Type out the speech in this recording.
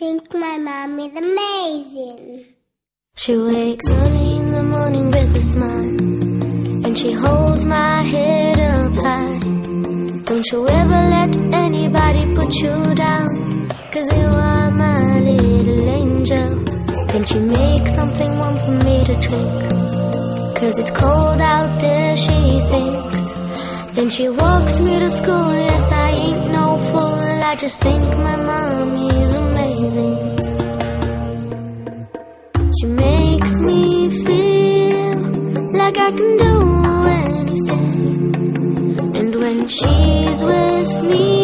think my mom is amazing. She wakes early in the morning with a smile, and she holds my head up high. Don't you ever let anybody put you down, 'cause you are my little angel. Can she make something warm for me to drink? 'Cause it's cold out there, she thinks. Then she walks me to school, yes, I ain't no fool. I just think my mommy is amazing. She makes me feel like I can do anything. And when she's with me,